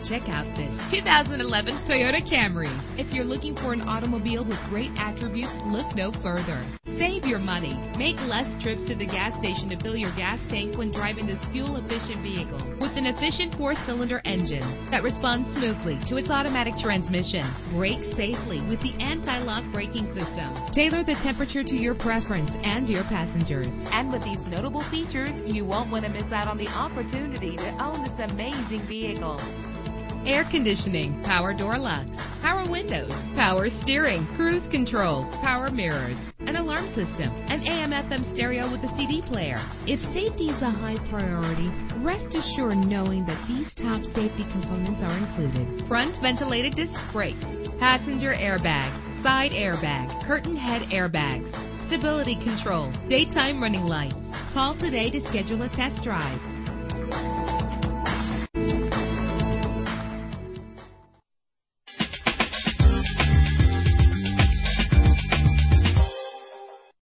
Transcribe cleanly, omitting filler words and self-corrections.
Check out this 2011 Toyota Camry. If you're looking for an automobile with great attributes, look no further. Save your money. Make less trips to the gas station to fill your gas tank when driving this fuel-efficient vehicle. With an efficient 4-cylinder engine that responds smoothly to its automatic transmission. Brake safely with the anti-lock braking system. Tailor the temperature to your preference and your passengers. And with these notable features, you won't want to miss out on the opportunity to own this amazing vehicle. Air conditioning, power door locks, power windows, power steering, cruise control, power mirrors, an alarm system, an AM/FM stereo with a CD player. If safety is a high priority, rest assured knowing that these top safety components are included. Front ventilated disc brakes, passenger airbag, side airbag, curtain head airbags, stability control, daytime running lights. Call today to schedule a test drive.